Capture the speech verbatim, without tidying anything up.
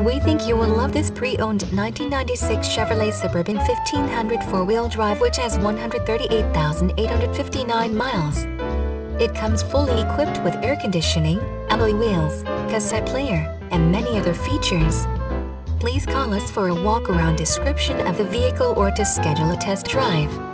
We think you will love this pre-owned nineteen ninety-six Chevrolet Suburban fifteen hundred four-wheel drive, which has one hundred thirty-eight thousand eight hundred fifty-nine miles. It comes fully equipped with air conditioning, alloy wheels, cassette player, and many other features. Please call us for a walk-around description of the vehicle or to schedule a test drive.